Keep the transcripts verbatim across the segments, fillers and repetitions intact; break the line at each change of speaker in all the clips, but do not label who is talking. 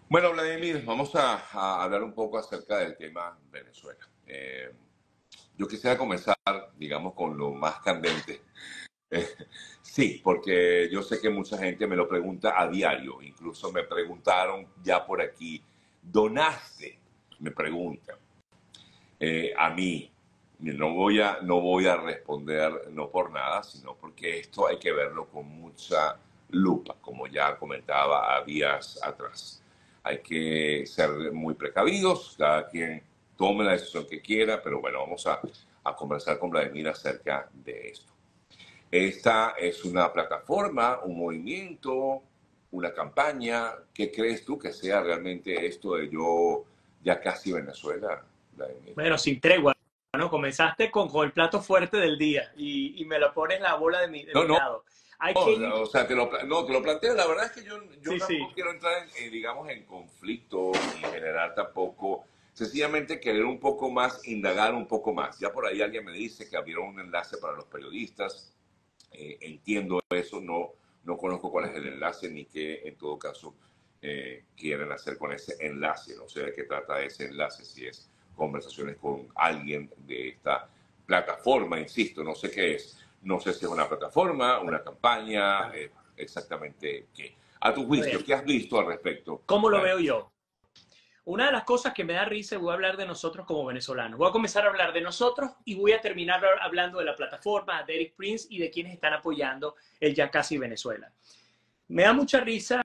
Bueno, Vladimir, vamos a, a hablar un poco acerca del tema Venezuela. Eh, yo quisiera comenzar, digamos, con lo más candente. Eh, sí, porque yo sé que mucha gente me lo pregunta a diario. Incluso me preguntaron ya por aquí, ¿donaste? Me preguntan. Eh, a mí, no voy a, no voy a responder no por nada, sino porque esto hay que verlo con mucha lupa, como ya comentaba a días atrás. Hay que ser muy precavidos, cada quien tome la decisión que quiera, pero bueno, vamos a, a conversar con Vladimir acerca de esto. Esta es una plataforma, un movimiento, una campaña. ¿Qué crees tú que sea realmente esto de yo ya casi Venezuela, Vladimir?
Bueno, sin tregua, ¿no? Comenzaste con, con el plato fuerte del día y, y me lo pones en la bola de mi, de
No,
mi
no,
lado. Hay que ir,
o sea, te lo, no, te lo planteo. La verdad es que yo, yo
sí,
tampoco
sí,
quiero entrar, en, eh, digamos, en conflicto y generar tampoco, sencillamente querer un poco más, indagar un poco más. Ya por ahí alguien me dice que abrieron un enlace para los periodistas. Eh, entiendo eso, no, no conozco cuál es el enlace ni qué, en todo caso, eh, quieren hacer con ese enlace. No sé de qué trata ese enlace, si es conversaciones con alguien de esta plataforma, insisto, no sé qué es. No sé si es una plataforma, una campaña, eh, exactamente qué. A tu
a
juicio,
ver,
¿qué has visto al respecto?
¿cómo lo veo yo? Una de las cosas que me da risa, y voy a hablar de nosotros como venezolanos. Voy a comenzar a hablar de nosotros y voy a terminar hablando de la plataforma, de Eric Prince y de quienes están apoyando el Ya Casi Venezuela. Me da mucha risa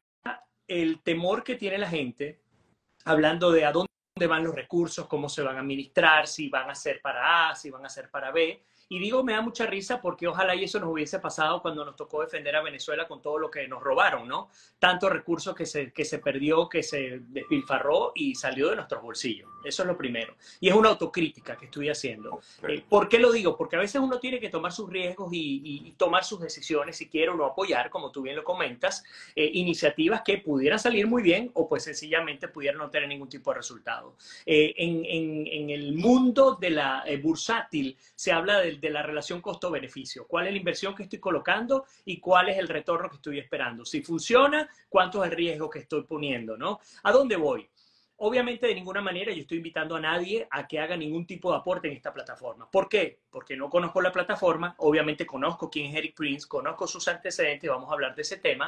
el temor que tiene la gente hablando de a dónde van los recursos, cómo se van a administrar, si van a ser para A, si van a ser para B. Y digo, me da mucha risa porque ojalá y eso nos hubiese pasado cuando nos tocó defender a Venezuela con todo lo que nos robaron, ¿no? Tantos recursos que se, que se perdió, que se despilfarró y salió de nuestros bolsillos. Eso es lo primero. Y es una autocrítica que estoy haciendo.
Okay.
Eh, ¿Por qué lo digo? Porque a veces uno tiene que tomar sus riesgos y, y, y tomar sus decisiones si quiere o no apoyar, como tú bien lo comentas, eh, iniciativas que pudieran salir muy bien o pues sencillamente pudieran no tener ningún tipo de resultado. Eh, en, en, en, el mundo de la eh, bursátil se habla de, de la relación costo-beneficio. ¿Cuál es la inversión que estoy colocando y cuál es el retorno que estoy esperando? Si funciona, ¿cuánto es el riesgo que estoy poniendo? ¿No? ¿A dónde voy? Obviamente, de ninguna manera yo estoy invitando a nadie a que haga ningún tipo de aporte en esta plataforma. ¿Por qué? Porque no conozco la plataforma, obviamente conozco quién es Eric Prince, conozco sus antecedentes, vamos a hablar de ese tema,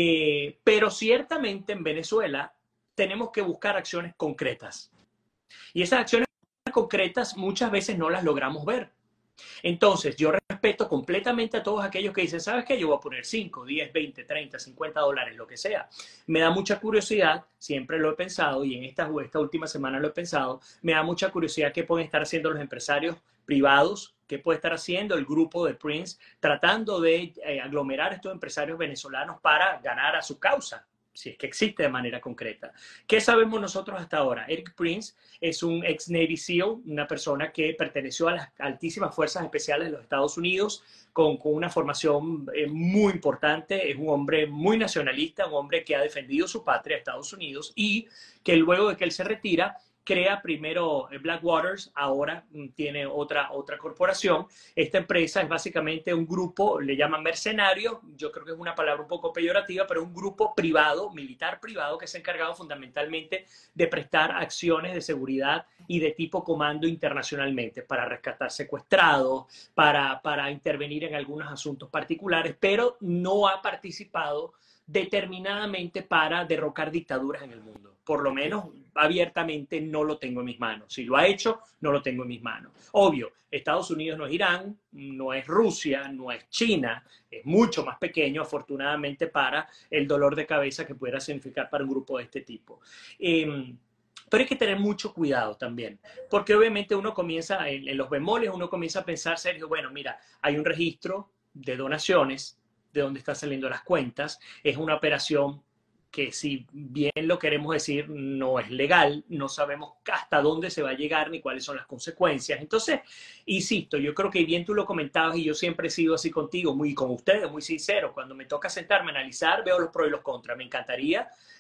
eh, pero ciertamente en Venezuela tenemos que buscar acciones concretas. Y esas acciones concretas muchas veces no las logramos ver. Entonces, yo respeto completamente a todos aquellos que dicen, ¿sabes qué? Yo voy a poner cinco, diez, veinte, treinta, cincuenta dólares, lo que sea. Me da mucha curiosidad, siempre lo he pensado y en esta, esta última semana lo he pensado, me da mucha curiosidad qué pueden estar haciendo los empresarios privados, qué puede estar haciendo el grupo de Prince, tratando de eh, aglomerar a estos empresarios venezolanos para ganar a su causa, si es que existe de manera concreta. ¿Qué sabemos nosotros hasta ahora? Eric Prince es un ex Navy SEAL, una persona que perteneció a las altísimas fuerzas especiales de los Estados Unidos, con, con una formación eh, muy importante, es un hombre muy nacionalista, un hombre que ha defendido su patria, Estados Unidos, y que luego de que él se retira, crea primero Blackwaters, ahora tiene otra, otra corporación. Esta empresa es básicamente un grupo, le llaman mercenario, yo creo que es una palabra un poco peyorativa, pero un grupo privado, militar privado, que se ha encargado fundamentalmente de prestar acciones de seguridad y de tipo comando internacionalmente para rescatar secuestrados, para, para intervenir en algunos asuntos particulares, pero no ha participado determinadamente para derrocar dictaduras en el mundo. Por lo
Okay.
menos abiertamente no lo tengo en mis manos. Si lo ha hecho, no lo tengo en mis manos. Obvio, Estados Unidos no es Irán, no es Rusia, no es China, es mucho más pequeño, afortunadamente, para el dolor de cabeza que pudiera significar para un grupo de este tipo. Eh, pero hay que tener mucho cuidado también, porque obviamente uno comienza, en, en los bemoles, uno comienza a pensar, Sergio, bueno, mira, hay un registro de donaciones, de dónde están saliendo las cuentas, es una operación que si bien lo queremos decir, no es legal, no sabemos hasta dónde se va a llegar ni cuáles son las consecuencias. Entonces, insisto, yo creo que bien tú lo comentabas y yo siempre he sido así contigo, muy con ustedes, muy sincero. Cuando me toca sentarme a analizar, veo los pros y los contras. Me encantaría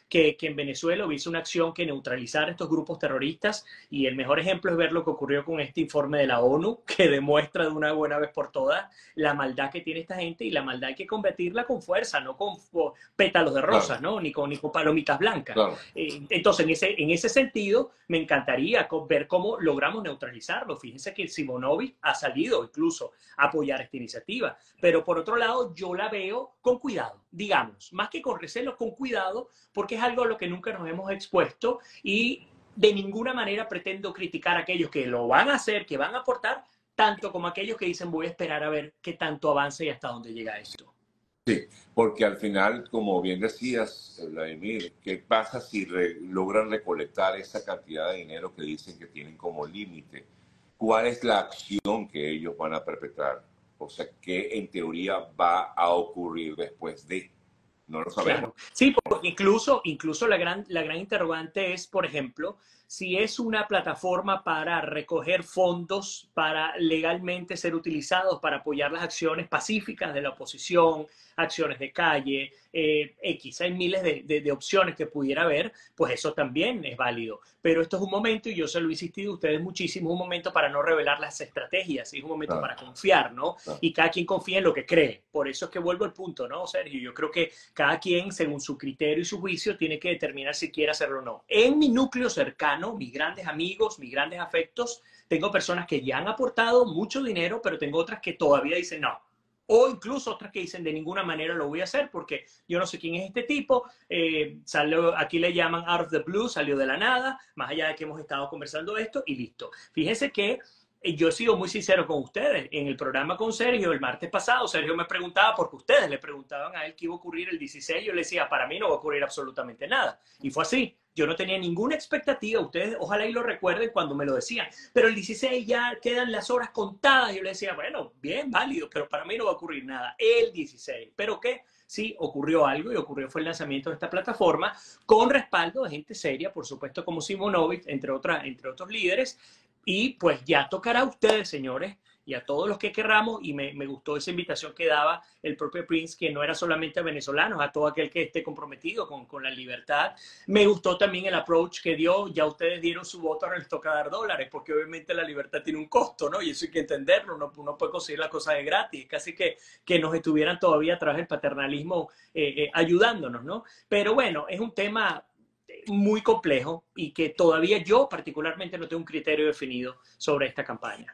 que, que en Venezuela hubiese una acción que neutralizara estos grupos terroristas, y el mejor ejemplo es ver lo que ocurrió con este informe de la ONU, que demuestra de una buena vez por todas la maldad que tiene esta gente, y la maldad hay que combatirla con fuerza, no con pétalos de rosas,
Claro,
¿no? Ni con, ni con palomitas blancas.
claro.
Eh, entonces, en ese, en ese sentido, me encantaría ver cómo logramos neutralizarlo. Fíjense que Simonovic ha salido incluso a apoyar esta iniciativa, pero por otro lado, yo la veo con cuidado, digamos, más que con recelo, con cuidado, porque es algo a lo que nunca nos hemos expuesto, y de ninguna manera pretendo criticar a aquellos que lo van a hacer, que van a aportar, tanto como aquellos que dicen voy a esperar a ver qué tanto avanza y hasta dónde llega esto.
Sí, porque al final, como bien decías, Vladimir, ¿qué pasa si re- logran recolectar esa cantidad de dinero que dicen que tienen como límite? ¿Cuál es la acción que ellos van a perpetrar? O sea, ¿qué en teoría va a ocurrir después de? No lo sabemos.
Claro, sí, porque incluso, incluso la gran, la gran interrogante es, por ejemplo, si es una plataforma para recoger fondos para legalmente ser utilizados para apoyar las acciones pacíficas de la oposición, acciones de calle, eh, X, hay miles de, de, de opciones que pudiera haber, pues eso también es válido. Pero esto es un momento, y yo se lo he insistido a ustedes muchísimo, es un momento para no revelar las estrategias, es un momento
Claro,
para confiar, ¿no?
claro.
Y cada quien confía en lo que cree. Por eso es que vuelvo al punto, ¿no, Sergio? Yo creo que cada quien, según su criterio y su juicio, tiene que determinar si quiere hacerlo o no. En mi núcleo cercano, mis grandes amigos, mis grandes afectos, tengo personas que ya han aportado mucho dinero, pero tengo otras que todavía dicen no. O incluso otras que dicen de ninguna manera lo voy a hacer porque yo no sé quién es este tipo, eh, salió, aquí le llaman out of the blue, salió de la nada, más allá de que hemos estado conversando esto y listo. Fíjense que yo he sido muy sincero con ustedes. En el programa con Sergio, el martes pasado, Sergio me preguntaba, porque ustedes le preguntaban a él qué iba a ocurrir el dieciséis, yo le decía, para mí no va a ocurrir absolutamente nada. Y fue así. Yo no tenía ninguna expectativa, ustedes ojalá y lo recuerden cuando me lo decían, pero el dieciséis ya quedan las horas contadas. Yo le decía, bueno, bien, válido, pero para mí no va a ocurrir nada. El dieciséis. ¿Pero qué? Sí, ocurrió algo, y ocurrió fue el lanzamiento de esta plataforma con respaldo de gente seria, por supuesto, como Simonovic, entre, otras, entre otros líderes. Y pues ya tocará a ustedes, señores, y a todos los que querramos, y me, me gustó esa invitación que daba el propio Prince, que no era solamente a venezolanos, a todo aquel que esté comprometido con, con la libertad. Me gustó también el approach que dio, ya ustedes dieron su voto, ahora les toca dar dólares, porque obviamente la libertad tiene un costo, ¿no? Y eso hay que entenderlo, no, no puede conseguir las cosas de gratis, casi que, que nos estuvieran todavía a través del paternalismo eh, eh, ayudándonos, ¿no? Pero bueno, es un tema muy complejo y que todavía yo particularmente no tengo un criterio definido sobre esta campaña.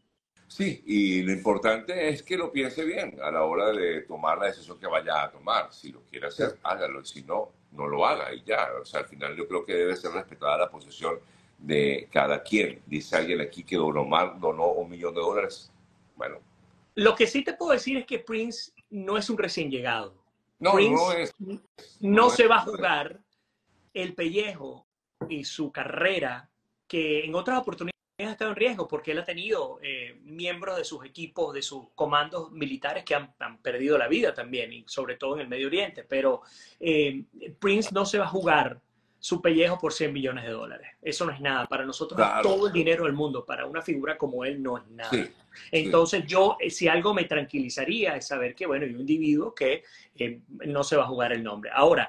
Sí, y lo importante es que lo piense bien a la hora de tomar la decisión que vaya a tomar. Si lo quiere hacer, hágalo. Y si no, no lo haga y ya. O sea, al final yo creo que debe ser respetada la posición de cada quien. Dice alguien aquí que donó, mal, donó un millón de dólares. Bueno,
Lo que sí te puedo decir es que Prince no es un recién llegado.
no, no
Prince
es,
no
no es,
se va a jugar el pellejo y su carrera, que en otras oportunidades ha estado en riesgo porque él ha tenido eh, miembros de sus equipos, de sus comandos militares que han, han, perdido la vida también, y sobre todo en el Medio Oriente. Pero eh, Prince no se va a jugar su pellejo por cien millones de dólares. Eso no es nada. Para nosotros es
claro,
todo el dinero del mundo. Para una figura como él no es nada.
sí, sí.
Entonces yo, si algo me tranquilizaría es saber que, bueno, hay un individuo que eh, no se va a jugar el nombre. Ahora,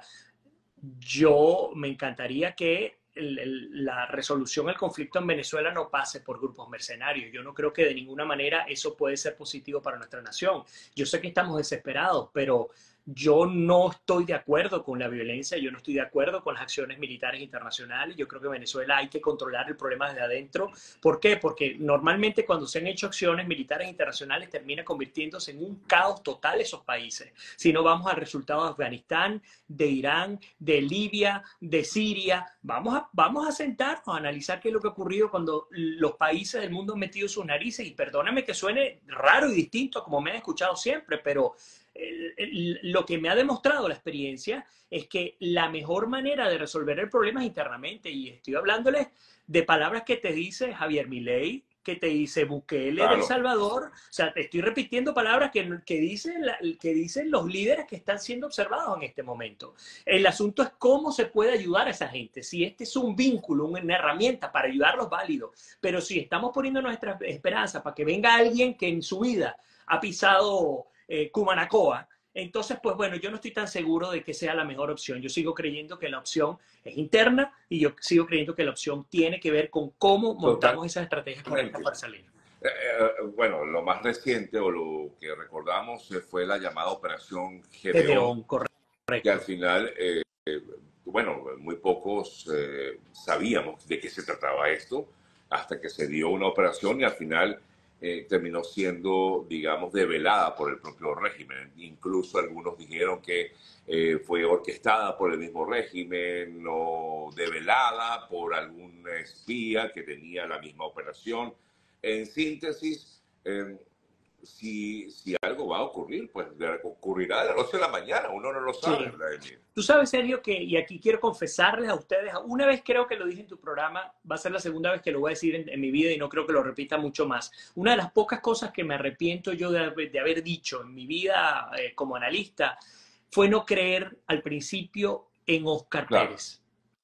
yo me encantaría que el, el, la resolución al conflicto en Venezuela no pase por grupos mercenarios. Yo no creo que de ninguna manera eso puede ser positivo para nuestra nación. Yo sé que estamos desesperados, pero yo no estoy de acuerdo con la violencia, yo no estoy de acuerdo con las acciones militares internacionales. Yo creo que en Venezuela hay que controlar el problema desde adentro. ¿Por qué? Porque normalmente cuando se han hecho acciones militares internacionales termina convirtiéndose en un caos total esos países. Si no vamos al resultado de Afganistán, de Irán, de Libia, de Siria, vamos a, vamos a sentarnos a analizar qué es lo que ha ocurrido cuando los países del mundo han metido sus narices. Y perdóname que suene raro y distinto como me han escuchado siempre, pero El, el, lo que me ha demostrado la experiencia es que la mejor manera de resolver el problema es internamente, y estoy hablándoles de palabras que te dice Javier Milei, que te dice Bukele de El
Claro,
Salvador. O sea, te estoy repitiendo palabras que, que, dicen la, que dicen los líderes que están siendo observados en este momento. El asunto es cómo se puede ayudar a esa gente. Si este es un vínculo, una herramienta para ayudarlos, válido. Pero si estamos poniendo nuestra esperanza para que venga alguien que en su vida ha pisado Eh, Cumanacoa, Entonces, pues bueno, yo no estoy tan seguro de que sea la mejor opción. Yo sigo creyendo que la opción es interna y yo sigo creyendo que la opción tiene que ver con cómo montamos esas estrategias correctas
Totalmente.
para salir.
Eh, eh, bueno, lo más reciente o lo que recordamos eh, fue la llamada Operación Gedeón,
Gedeón,
que al
correcto.
final, eh, bueno, muy pocos eh, sabíamos de qué se trataba esto, hasta que se dio una operación y al final eh, terminó siendo, digamos, develada por el propio régimen. Incluso algunos dijeron que eh, fue orquestada por el mismo régimen o develada por algún espía que tenía la misma operación. En síntesis, eh, si, si algo va a ocurrir, pues de- ocurrirá a las doce de la mañana, uno no lo sabe,
Sí.
Vladimir.
Tú sabes, Sergio, que, y aquí quiero confesarles a ustedes, una vez creo que lo dije en tu programa, va a ser la segunda vez que lo voy a decir en, en mi vida y no creo que lo repita mucho más. Una de las pocas cosas que me arrepiento yo de, haber- de haber dicho en mi vida eh, como analista fue no creer al principio en Oscar
Claro.
Pérez.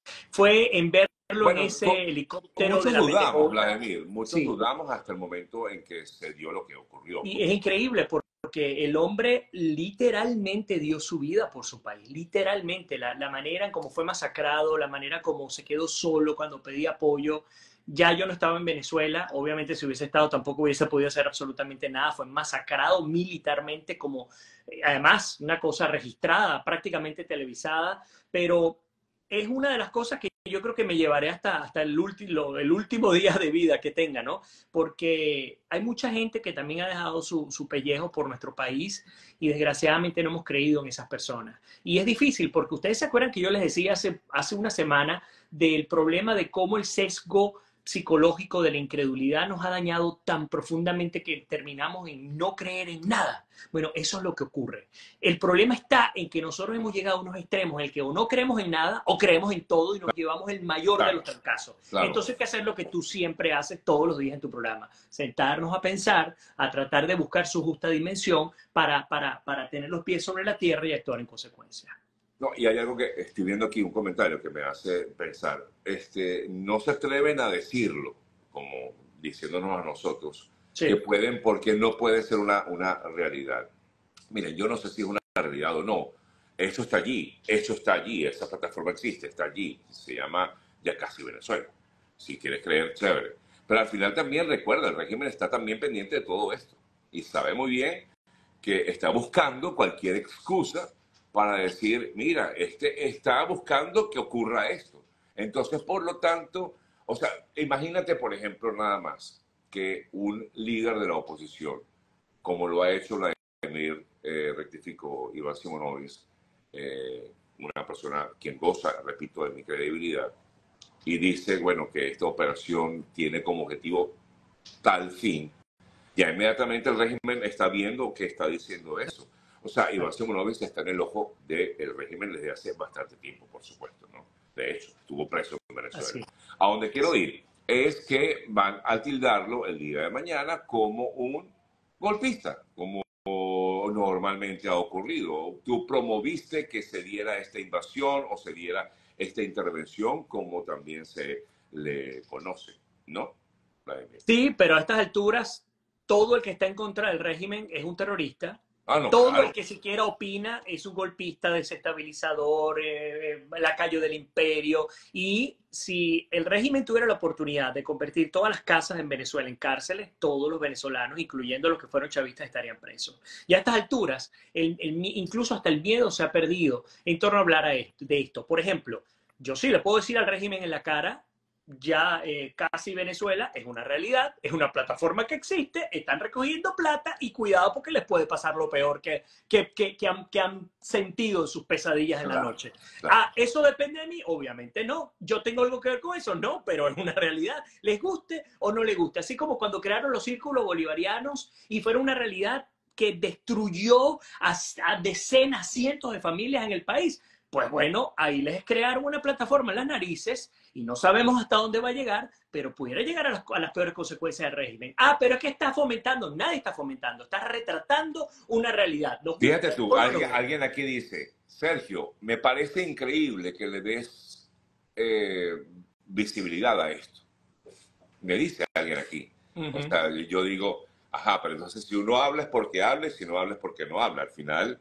Fue en verlo en
Bueno,
ese
co-
helicóptero de
muchos
la B T
dudamos,
J.
Vladimir, muchos
Sí,
dudamos hasta el momento en que se dio lo que ocurrió,
y es
pues.
increíble porque el hombre literalmente dio su vida por su país, literalmente, la, la manera en cómo fue masacrado, la manera como se quedó solo cuando pedía apoyo. Ya yo no estaba en Venezuela, obviamente si hubiese estado tampoco hubiese podido hacer absolutamente nada, fue masacrado militarmente como, eh, además, una cosa registrada, prácticamente televisada, pero es una de las cosas que yo creo que me llevaré hasta, hasta el, último, el último día de vida que tenga, ¿no? Porque hay mucha gente que también ha dejado su, su pellejo por nuestro país y desgraciadamente no hemos creído en esas personas. Y es difícil porque ustedes se acuerdan que yo les decía hace, hace una semana del problema de cómo el sesgo psicológico de la incredulidad nos ha dañado tan profundamente que terminamos en no creer en nada. Bueno, eso es lo que ocurre. El problema está en que nosotros hemos llegado a unos extremos en el que o no creemos en nada o creemos en todo y nos llevamos el mayor de
Claro,
los fracasos.
claro.
Entonces hay que hacer lo que tú siempre haces todos los días en tu programa, sentarnos a pensar, a tratar de buscar su justa dimensión para, para, para tener los pies sobre la tierra y actuar en consecuencia.
No, y hay algo que estoy viendo aquí, un comentario que me hace pensar. Este, no se atreven a decirlo, como diciéndonos a nosotros, que
Sí,
pueden, porque no puede ser una, una realidad. Miren, yo no sé si es una realidad o no. Eso está allí, eso está allí, esa plataforma existe, está allí. Se llama Ya Casi Venezuela. Si quieres creer, chévere. Pero al final también recuerda, el régimen está también pendiente de todo esto. Y sabe muy bien que está buscando cualquier excusa para decir, mira, este está buscando que ocurra esto. Entonces, por lo tanto, o sea, imagínate, por ejemplo, nada más que un líder de la oposición, como lo ha hecho la eh, rectificó Iván Simonovic, eh, una persona quien goza, repito, de mi credibilidad, y dice, bueno, que esta operación tiene como objetivo tal fin, ya inmediatamente el régimen está viendo que está diciendo eso. O sea, Iván Simonovic está en el ojo del régimen desde hace bastante tiempo, por supuesto, ¿no? De hecho, estuvo preso en Venezuela.
así.
A donde quiero ir es que van a tildarlo el día de mañana como un golpista, como normalmente ha ocurrido. Tú promoviste que se diera esta invasión o se diera esta intervención, como también se le conoce, ¿no?
Sí, pero a estas alturas, todo el que está en contra del régimen es un terrorista.
Ah, no,
Todo el
claro.
que siquiera opina es un golpista, desestabilizador, eh, lacayo del imperio. Y si el régimen tuviera la oportunidad de convertir todas las casas en Venezuela en cárceles, todos los venezolanos, incluyendo los que fueron chavistas, estarían presos. Y a estas alturas, el, el, incluso hasta el miedo se ha perdido en torno a hablar a esto, de esto. Por ejemplo, yo sí le puedo decir al régimen en la cara, ya eh, Casi Venezuela es una realidad, es una plataforma que existe, están recogiendo plata y cuidado porque les puede pasar lo peor que, que, que, que, han, que han sentido en sus pesadillas en la
Claro,
noche.
claro.
Ah, ¿eso depende de mí? Obviamente no. ¿Yo tengo algo que ver con eso? No, pero es una realidad. ¿Les guste o no les guste? Así como cuando crearon los círculos bolivarianos y fueron una realidad que destruyó a, a decenas, cientos de familias en el país. Pues bueno, ahí les crearon una plataforma en las narices y no sabemos hasta dónde va a llegar, pero pudiera llegar a las, a las peores consecuencias del régimen. Ah, pero es que está fomentando, nadie está fomentando, está retratando una realidad. ¿Nos
Fíjate
guste
tú,
o no nos
alguien,
guste?
alguien aquí dice, Sergio, me parece increíble que le des eh, visibilidad a esto. Me dice alguien aquí.
Uh
O
-huh.
sea, yo digo, ajá, pero entonces si uno habla es porque habla y si no habla es porque no habla. Al final,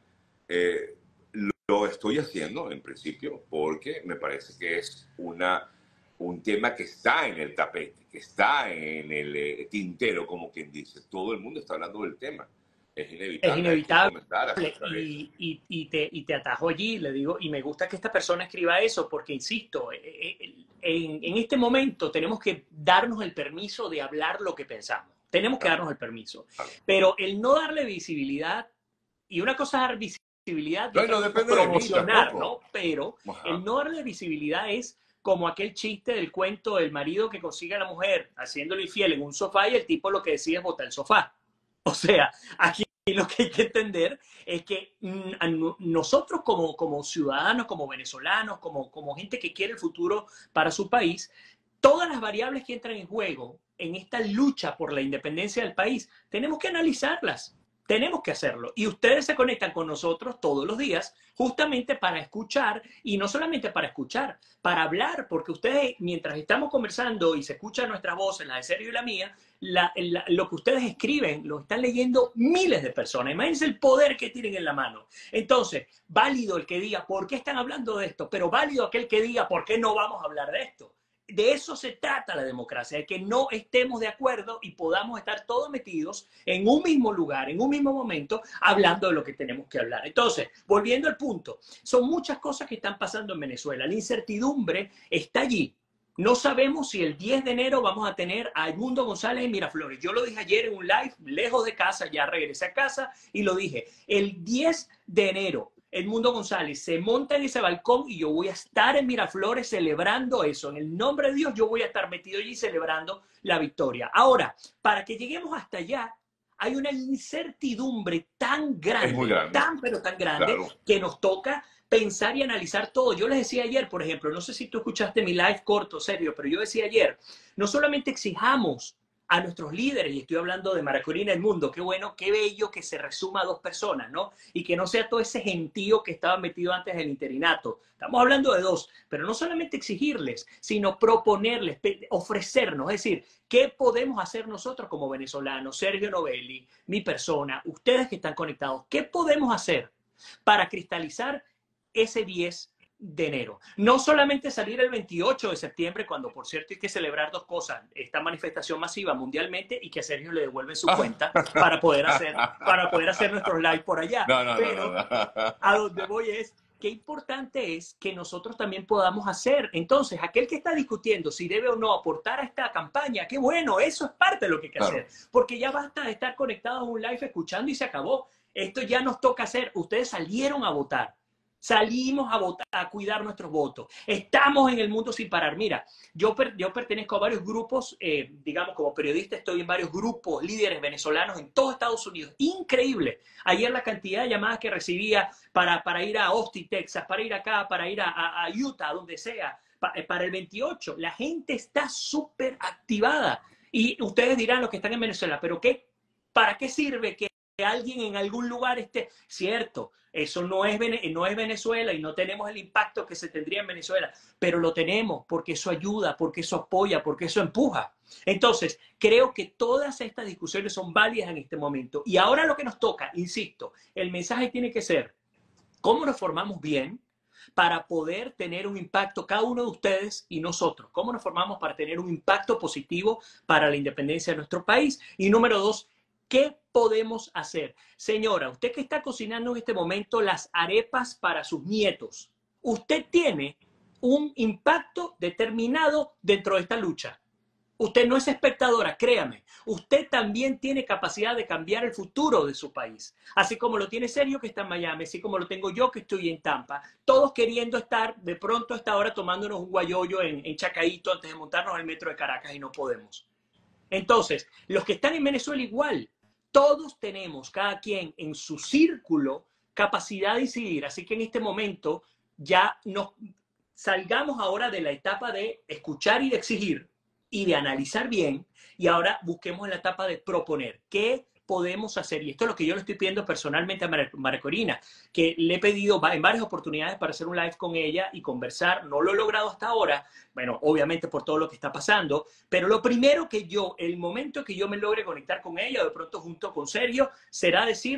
eh, lo estoy haciendo en principio porque me parece que es una, un tema que está en el tapete, que está en el eh, tintero, como quien dice. Todo el mundo está hablando del tema. Es
Es
inevitable, hay que
inevitable.
comentar acerca de eso.
Y, y, y, te, y te atajo allí, le digo, y me gusta que esta persona escriba eso, porque insisto, eh, eh, en, en este momento tenemos que darnos el permiso de hablar lo que pensamos. Tenemos que
Claro,
darnos el permiso.
claro.
Pero el no darle visibilidad, y una cosa es dar visibilidad y
No, y
otra
no
cosa es
depende de mí
promocionar, ¿no?
tampoco.
Pero el
Ajá.
no darle visibilidad es como aquel chiste del cuento del marido que consigue a la mujer haciéndolo infiel en un sofá y el tipo lo que decide es botar el sofá. O sea, aquí lo que hay que entender es que mm, nosotros como, como ciudadanos, como venezolanos, como, como gente que quiere el futuro para su país, todas las variables que entran en juego en esta lucha por la independencia del país, tenemos que analizarlas. Tenemos que hacerlo. Y ustedes se conectan con nosotros todos los días justamente para escuchar, y no solamente para escuchar, para hablar, porque ustedes, mientras estamos conversando y se escuchan nuestras voces, la de Sergio y la mía, la, la, lo que ustedes escriben lo están leyendo miles de personas. Imagínense el poder que tienen en la mano. Entonces, válido el que diga por qué están hablando de esto, pero válido aquel que diga por qué no vamos a hablar de esto. De eso se trata la democracia, de que no estemos de acuerdo y podamos estar todos metidos en un mismo lugar, en un mismo momento, hablando de lo que tenemos que hablar. Entonces, volviendo al punto, son muchas cosas que están pasando en Venezuela. La incertidumbre está allí. No sabemos si el diez de enero vamos a tener a Edmundo González en Miraflores. Yo lo dije ayer en un live, lejos de casa, ya regresé a casa y lo dije. El diez de enero, Edmundo González se monta en ese balcón y yo voy a estar en Miraflores celebrando eso. En el nombre de Dios, yo voy a estar metido allí celebrando la victoria. Ahora, para que lleguemos hasta allá, hay una incertidumbre tan
Es muy
grande,
grande,
tan pero tan grande,
claro.
que nos toca pensar y analizar todo. Yo les decía ayer, por ejemplo, no sé si tú escuchaste mi live corto, Sergio, pero yo decía ayer, no solamente exijamos a nuestros líderes, y estoy hablando de María Corina del Mundo, qué bueno, qué bello que se resuma a dos personas, ¿no? Y que no sea todo ese gentío que estaba metido antes del interinato. Estamos hablando de dos, pero no solamente exigirles, sino proponerles, ofrecernos, es decir, ¿qué podemos hacer nosotros como venezolanos? Sergio Novelli, mi persona, ustedes que están conectados, ¿qué podemos hacer para cristalizar ese diez de enero? No solamente salir el veintiocho de septiembre, cuando por cierto hay que celebrar dos cosas, esta manifestación masiva mundialmente y que a Sergio le devuelven su cuenta para poder hacer, para poder hacer nuestros live por allá.
No, no, no, no,
Pero
no.
a donde voy es, qué importante es que nosotros también podamos hacer. Entonces, aquel que está discutiendo si debe o no aportar a esta campaña, qué bueno, eso es parte de lo que hay que
Claro.
hacer, porque ya basta de estar conectados a un live escuchando y se acabó. Esto ya nos toca hacer. Ustedes salieron a votar. Salimos a votar, a cuidar nuestros votos. Estamos en el mundo sin parar. Mira, yo, per, yo pertenezco a varios grupos, eh, digamos, como periodista estoy en varios grupos, líderes venezolanos en todo Estados Unidos. Increíble. Ayer la cantidad de llamadas que recibía para, para ir a Austin, Texas, para ir acá, para ir a, a, a Utah, donde sea, pa, para el veintiocho. La gente está súper activada. Y ustedes dirán, los que están en Venezuela, ¿pero qué? ¿Para qué sirve que alguien en algún lugar esté? Cierto, eso no es, no es Venezuela y no tenemos el impacto que se tendría en Venezuela, pero lo tenemos porque eso ayuda, porque eso apoya, porque eso empuja. Entonces, creo que todas estas discusiones son válidas en este momento. Y ahora lo que nos toca, insisto, el mensaje tiene que ser cómo nos formamos bien para poder tener un impacto, cada uno de ustedes y nosotros, cómo nos formamos para tener un impacto positivo para la independencia de nuestro país. Y número dos, ¿qué podemos hacer? Señora, usted que está cocinando en este momento las arepas para sus nietos, usted tiene un impacto determinado dentro de esta lucha. Usted no es espectadora, créame. Usted también tiene capacidad de cambiar el futuro de su país. Así como lo tiene Sergio, que está en Miami, así como lo tengo yo, que estoy en Tampa. Todos queriendo estar de pronto a esta hora tomándonos un guayoyo en, en Chacaíto antes de montarnos al metro de Caracas y no podemos. Entonces, los que están en Venezuela igual, todos tenemos, cada quien en su círculo, capacidad de incidir. Así que en este momento ya nos salgamos ahora de la etapa de escuchar y de exigir y de analizar bien, y ahora busquemos la etapa de proponer. ¿Qué podemos hacer? Y esto es lo que yo le estoy pidiendo personalmente a María Corina, que le he pedido en varias oportunidades para hacer un live con ella y conversar. No lo he logrado hasta ahora, bueno, obviamente por todo lo que está pasando, pero lo primero que yo, el momento que yo me logre conectar con ella, o de pronto junto con Sergio, será decirle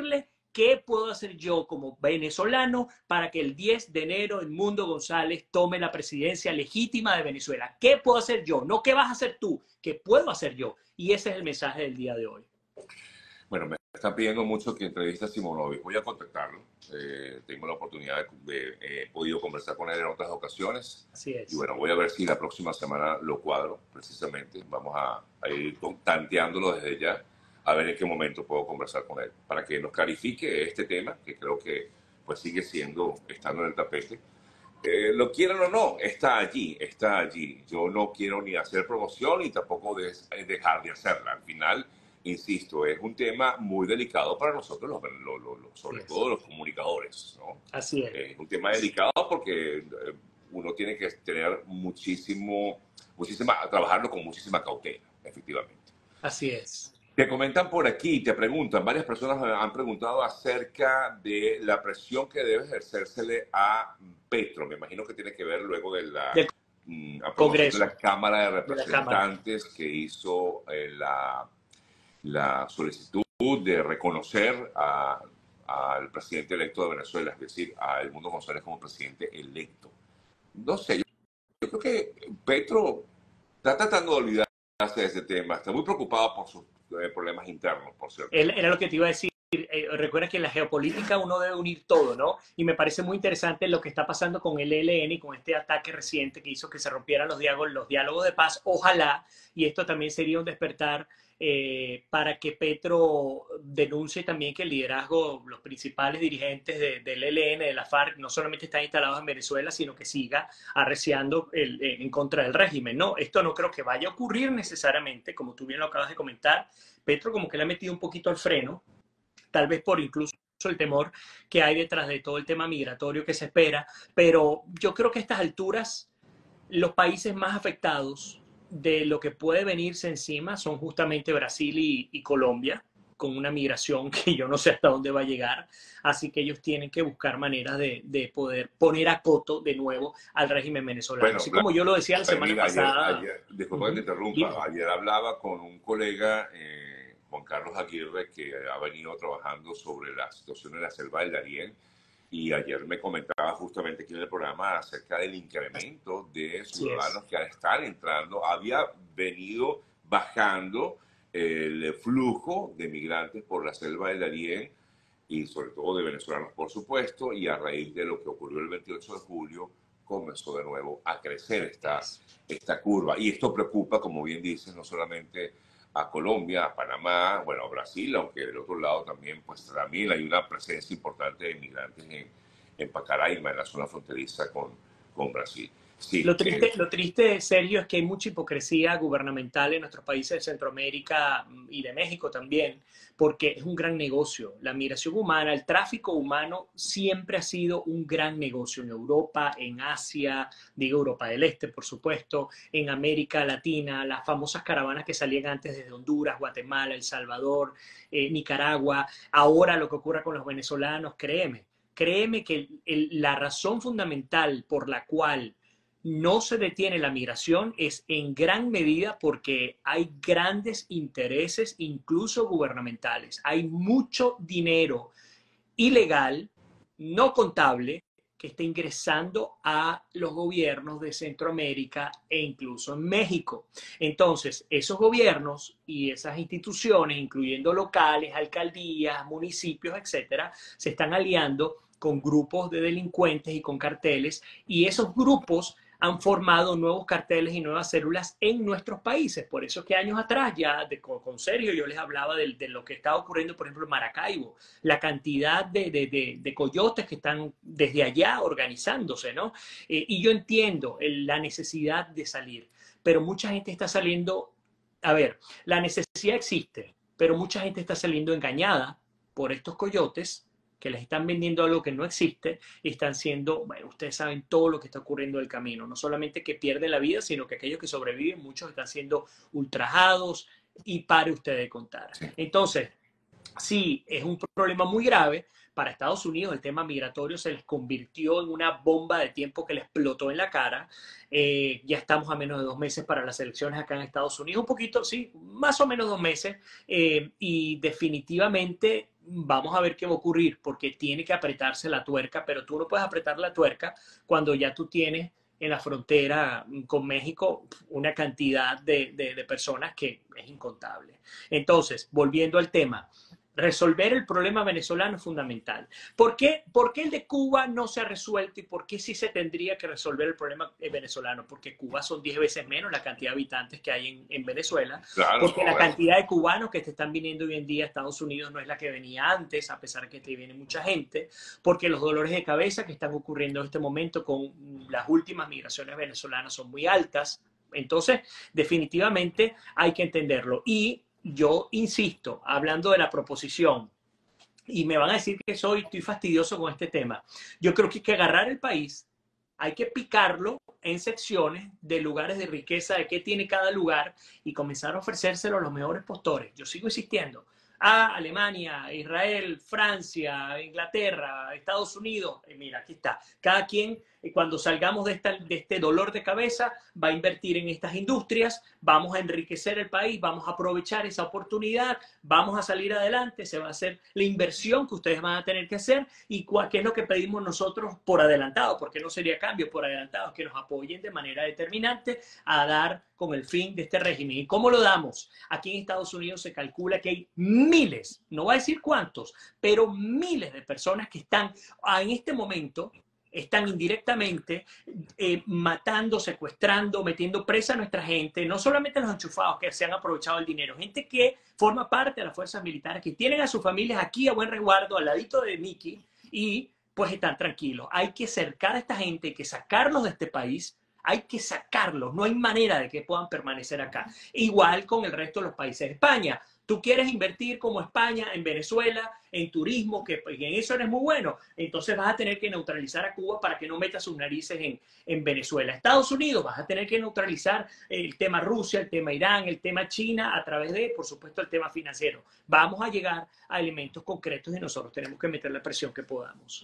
¿qué puedo hacer yo como venezolano para que el diez de enero Edmundo González tome la presidencia legítima de Venezuela? ¿Qué puedo hacer yo? No qué vas a hacer tú, qué puedo hacer yo. Y ese es el mensaje del día de hoy.
Bueno, me está pidiendo mucho que entreviste a Simonovic. Voy a contactarlo. Eh, tengo la oportunidad de, de eh, he podido conversar con él en otras ocasiones.
Así es.
Y bueno, voy a ver si la próxima semana lo cuadro, precisamente. Vamos a, a ir tanteándolo desde ya, a ver en qué momento puedo conversar con él, para que nos clarifique este tema, que creo que pues sigue siendo, estando en el tapete. Eh, lo quieran o no, está allí, está allí. Yo no quiero ni hacer promoción ni tampoco de, dejar de hacerla. Al final, insisto, es un tema muy delicado para nosotros, los, los, los, los, sobre todo los comunicadores, ¿no?
Así es.
Es un tema delicado porque eh, uno tiene que tener muchísimo, muchísima, trabajarlo con muchísima cautela, efectivamente.
Así es.
Te comentan por aquí, te preguntan, varias personas han preguntado acerca de la presión que debe ejercérsele a Petro. Me imagino que tiene que ver luego de la
Del
mm, aprobación
Congreso,
de la Cámara de
de la Cámara.
Representantes que hizo eh, la, la solicitud de reconocer a, al presidente electo de Venezuela, es decir, a Edmundo González como presidente electo. No sé, yo, yo creo que Petro está tratando de olvidarse de ese tema, está muy preocupado por sus eh, problemas internos, por cierto.
Él, era lo que te iba a decir. Eh, recuerda que en la geopolítica uno debe unir todo, ¿no? Y me parece muy interesante lo que está pasando con el E L N y con este ataque reciente que hizo que se rompieran los diálogos, los diálogos de paz. Ojalá, y esto también sería un despertar eh, para que Petro denuncie también que el liderazgo, los principales dirigentes de, del E L N, de la FARC, no solamente están instalados en Venezuela, sino que siga arreciando el, en contra del régimen, ¿no? Esto no creo que vaya a ocurrir necesariamente, como tú bien lo acabas de comentar. Petro como que le ha metido un poquito al freno, tal vez por incluso el temor que hay detrás de todo el tema migratorio que se espera, pero yo creo que a estas alturas los países más afectados de lo que puede venirse encima son justamente Brasil y, y Colombia, con una migración que yo no sé hasta dónde va a llegar, así que ellos tienen que buscar maneras de, de poder poner a coto de nuevo al régimen venezolano.
Bueno,
así como yo lo decía la semana
mira,
pasada.
Ayer, ayer, disculpa que te interrumpa, ayer hablaba con un colega, eh, Juan Carlos Aguirre, que ha venido trabajando sobre la situación en la selva del Darién, y ayer me comentaba justamente aquí en el programa acerca del incremento de ciudadanos que al estar entrando había venido bajando el flujo de migrantes por la selva del Darién y sobre todo de venezolanos, por supuesto, y a raíz de lo que ocurrió el veintiocho de julio comenzó de nuevo a crecer esta, esta curva. Y esto preocupa, como bien dices, no solamente a Colombia, a Panamá, bueno, a Brasil, aunque del otro lado también, pues también hay una presencia importante de inmigrantes en, en Pacaraima, en la zona fronteriza con, con Brasil. Sí,
lo, triste,
eh,
lo triste, Sergio, es que hay mucha hipocresía gubernamental en nuestros países de Centroamérica y de México también, porque es un gran negocio. La migración humana, el tráfico humano siempre ha sido un gran negocio en Europa, en Asia, digo Europa del Este, por supuesto, en América Latina, las famosas caravanas que salían antes desde Honduras, Guatemala, El Salvador, eh, Nicaragua. Ahora lo que ocurre con los venezolanos, créeme, créeme que el, la razón fundamental por la cual no se detiene la migración es en gran medida porque hay grandes intereses, incluso gubernamentales. Hay mucho dinero ilegal, no contable, que está ingresando a los gobiernos de Centroamérica e incluso en México. Entonces, esos gobiernos y esas instituciones, incluyendo locales, alcaldías, municipios, etcétera, se están aliando con grupos de delincuentes y con carteles, y esos grupos han formado nuevos carteles y nuevas células en nuestros países. Por eso es que años atrás, ya de, con, con Sergio, yo les hablaba de, de lo que estaba ocurriendo, por ejemplo, en Maracaibo, la cantidad de, de, de, de coyotes que están desde allá organizándose, ¿no? Eh, y yo entiendo el, la necesidad de salir, pero mucha gente está saliendo, a ver, la necesidad existe, pero mucha gente está saliendo engañada por estos coyotes que les están vendiendo algo que no existe y están siendo, bueno, ustedes saben todo lo que está ocurriendo en el camino. No solamente que pierden la vida, sino que aquellos que sobreviven, muchos están siendo ultrajados y pare usted de contar.
sí.
Entonces, sí, es un problema muy grave, para Estados Unidos el tema migratorio se les convirtió en una bomba de tiempo que les explotó en la cara. Eh, ya estamos a menos de dos meses para las elecciones acá en Estados Unidos, un poquito, sí, más o menos dos meses, eh, y definitivamente vamos a ver qué va a ocurrir, porque tiene que apretarse la tuerca, pero tú no puedes apretar la tuerca cuando ya tú tienes en la frontera con México una cantidad de, de, de personas que es incontable. Entonces, volviendo al tema, resolver el problema venezolano es fundamental. ¿Por qué? ¿Por qué el de Cuba no se ha resuelto y por qué sí se tendría que resolver el problema venezolano? Porque Cuba son diez veces menos la cantidad de habitantes que hay en, en Venezuela.
Claro,
Porque la
bueno.
cantidad de cubanos que te están viniendo hoy en día a Estados Unidos no es la que venía antes, a pesar que te viene mucha gente. Porque los dolores de cabeza que están ocurriendo en este momento con las últimas migraciones venezolanas son muy altas. Entonces, definitivamente hay que entenderlo. Y yo insisto, hablando de la proposición, y me van a decir que soy, estoy fastidioso con este tema, yo creo que hay que agarrar el país, hay que picarlo en secciones de lugares de riqueza, de qué tiene cada lugar, y comenzar a ofrecérselo a los mejores postores. Yo sigo insistiendo. A Alemania, Israel, Francia, Inglaterra, Estados Unidos. Eh, mira, aquí está. Cada quien, eh, cuando salgamos de, esta, de este dolor de cabeza, va a invertir en estas industrias, vamos a enriquecer el país, vamos a aprovechar esa oportunidad, vamos a salir adelante, se va a hacer la inversión que ustedes van a tener que hacer y cuál, qué es lo que pedimos nosotros por adelantado, porque no sería cambio por adelantado, que nos apoyen de manera determinante a dar con el fin de este régimen. ¿Y cómo lo damos? Aquí en Estados Unidos se calcula que hay miles, no voy a decir cuántos, pero miles de personas que están en este momento, están indirectamente eh, matando, secuestrando, metiendo presa a nuestra gente, no solamente los enchufados que se han aprovechado el dinero, gente que forma parte de las fuerzas militares, que tienen a sus familias aquí a buen resguardo, al ladito de Mickey, y pues están tranquilos. Hay que cercar a esta gente, hay que sacarlos de este país, hay que sacarlos, no hay manera de que puedan permanecer acá. Igual con el resto de los países de España. Tú quieres invertir como España en Venezuela, en turismo, que en eso eres muy bueno, entonces vas a tener que neutralizar a Cuba para que no meta sus narices en, en Venezuela. Estados Unidos vas a tener que neutralizar el tema Rusia, el tema Irán, el tema China, a través de, por supuesto, el tema financiero. Vamos a llegar a elementos concretos y nosotros tenemos que meter la presión que podamos.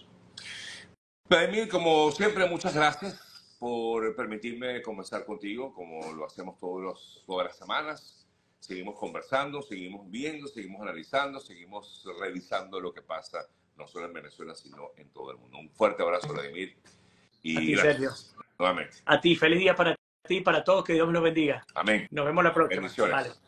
Vladimir, como siempre, muchas gracias por permitirme conversar contigo, como lo hacemos todos los, todas las semanas. Seguimos conversando, seguimos viendo, seguimos analizando, seguimos revisando lo que pasa, no solo en Venezuela, sino en todo el mundo. Un fuerte abrazo, Vladimir. Y
a ti,
gracias.
Sergio.
Nuevamente.
A ti, feliz día para ti y para todos, que Dios me los bendiga.
Amén.
Nos vemos la próxima.
Bendiciones.
Vale.